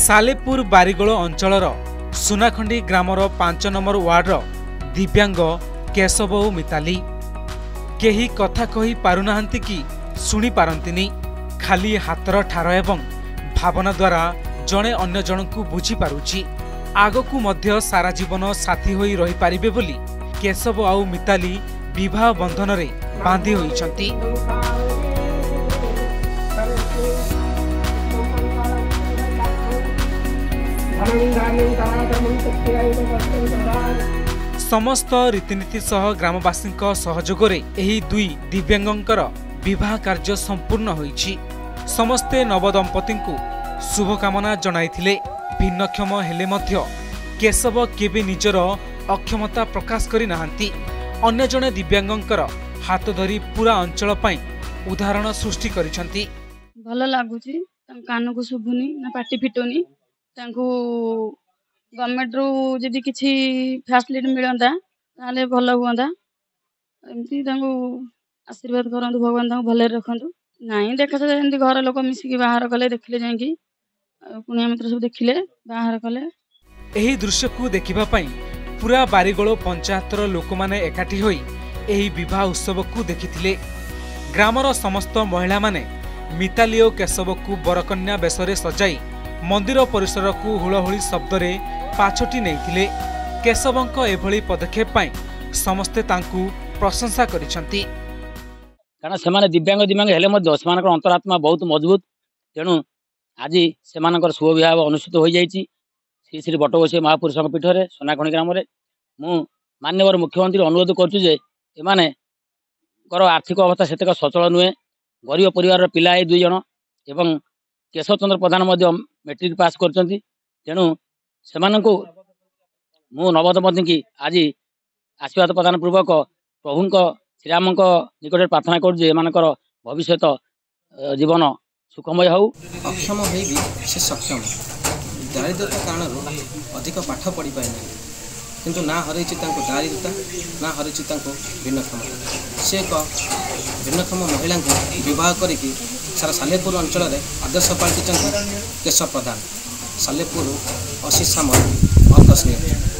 सालेपुर बारिगोल अंचलर सुनाखंडी ग्रामर 5 नंबर वार्डर दिव्यांग केशव और मिताली केही कथा कही पारुनाहांती कि शुणी पारंतिनी खाली हातर ठार एवं भावना द्वारा जड़े अन्य जनकु बुझी पारुछि आगकु मध्य सारा जीवन साथी होई रही पारिबे बोली केशव आउ मिताली विवाह बंधन रे बांधी होइछंती। समस्त रीतिनीति सह ग्रामवासी सहयोग एही दुई दिव्यांगंकर विवाह कार्य संपूर्ण होइछि। समस्ते नवदंपति को शुभकामना जणाइथिले। भिन्नक्षम हेले मध्य केशव केबे निजर अक्षमता प्रकाश करि नाहंती। अन्य जने दिव्यांगंकर हाथ धरी पूरा अंचल पई उदाहरण सृष्टि करिसंती। भल लागुछि कान को सुबुनी ना पाटी फिटोनी तांको गवर्नमेंट रू जदि किछि फैसिलिटी मिलंदा ताले भल हुंदा एमती तांको आशीर्वाद करंतु भगवान तांको भले रखंतु। नाही देखा जा एमती घर लोक मिसिकी बाहर कले देखिले जांकी पुनिया मित्र सब देखिले बाहर कले। एही दृश्य को देखिबा पई पूरा बारिगोल पंचायतर लोक माने एकाठी होई एही विवाह उत्सव को देखिथिले। ग्रामर समस्त महिला माने मिताली और केशव को बरकन्या बेसरे सजाई मंदिर परिसर को हुलहुली शब्द रे पाछोटी नैथिले। केशवंक एभली पदक्षेप पाई समस्ते तांकु प्रशंसा करिसंती। कारण से दिव्यांग हेले मध्य सेमानकर अंतरात्मा बहुत मजबूत तेणु आज सेमानकर शुभ विवाह अनुष्ठित हो जाइछि श्री श्री बटगोसाई महापुरुष पीठ में सोनाखणी ग्राम में। मु माननीय मुख्यमंत्री अनुरोध करुछु जे एमाने आर्थिक अवस्था सेतक सचल नुहे। गरीब परिवार पिला दुई जन एवं केशव चंद्र प्रधान मेट्रिक पास करछंती तेणु सेमानंकु मु नवदंपति की आज आशीर्वाद प्रदान पूर्वक प्रभुंक श्रीराम निकट प्रार्थना करुजे एमानकर भविष्य जीवन सुखमय हो। अक्षम हो भी से सक्षम दारिद्रता कारण अधिक पाठ पढ़ी पाए ना किंतु ना हरई दारिद्रता ना हरई भिन्नक्षमता से एक भिन्नक्षम महिला विवाह करिकी सारा सालेपुर अंचल में आदर्श पाल्टी केशव प्रधान सालेपुर अशी सामल अर्थ स्नेह।